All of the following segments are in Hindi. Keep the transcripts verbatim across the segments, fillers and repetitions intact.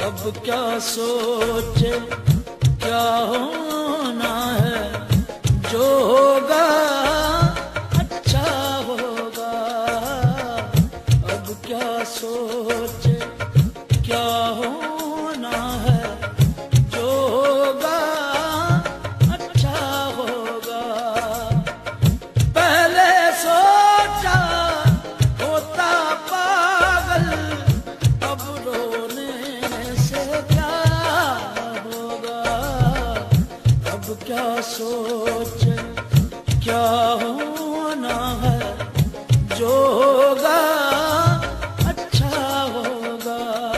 अब क्या सोचे क्या होना है, जो होगा अच्छा होगा। अब क्या सोचे क्या होना है, जो होगा अच्छा होगा। पहले सोचा होता पागल, अब रोने से क्या होगा। अब क्या सोचे क्या होना है, जो होगा अच्छा होगा।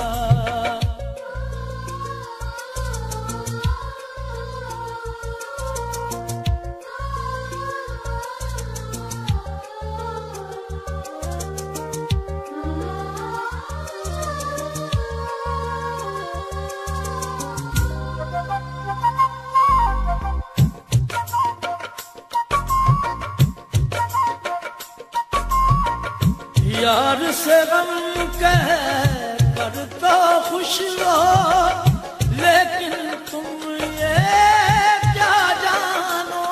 यार से गम कह कर तो खुश हो, लेकिन तुम ये क्या जानो।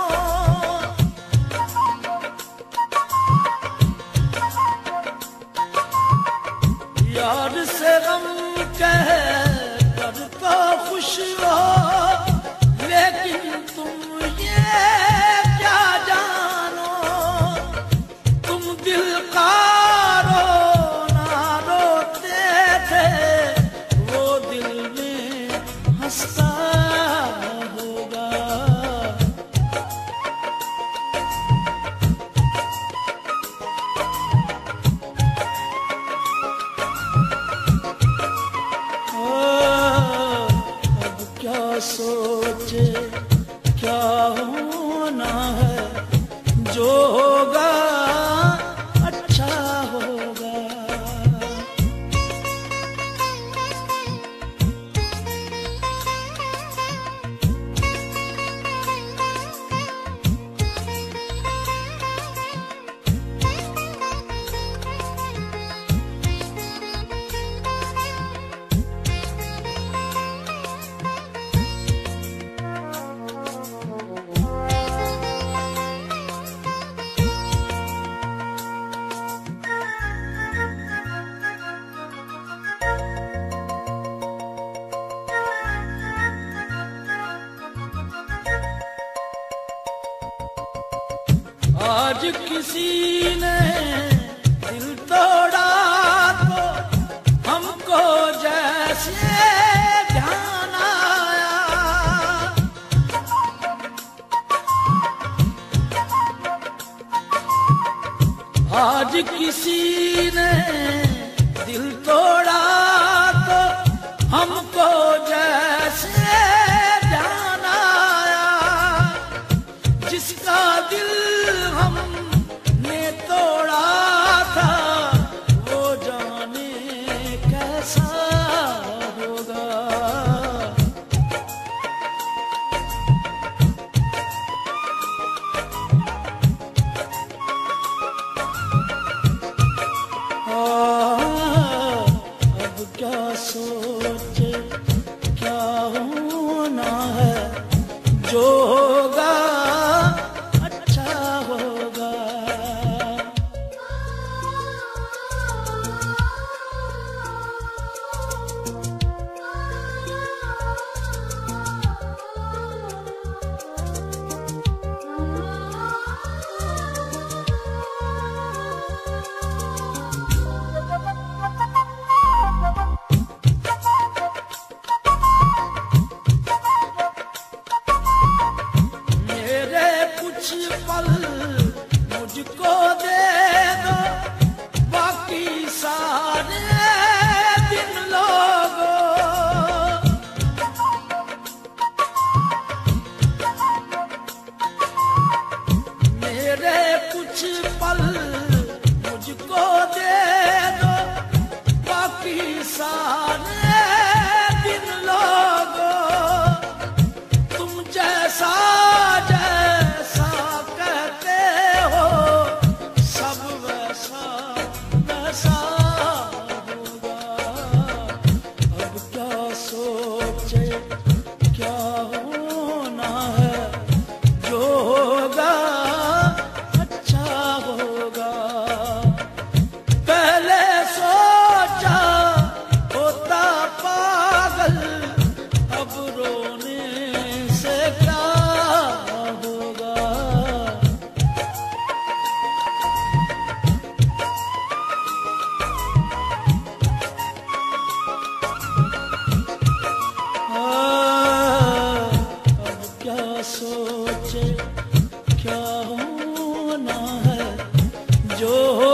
यार से गम कह कर तो खुश हो, लेकिन तुम ये क्या जानो। तुम दिल का सोचे क्या होना है, जो होगा अच्छा होगा। आज किसी ने दिल तोड़ा तो हमको जैसे ध्यान आया। आज किसी ने दिल तोड़ा तो हमको जैसे ध्यान आया। जिसका दिल हमने तोड़ा था, वो जाने कैसा होगा। अब क्या सोचे क्या होना है, जो होगा जो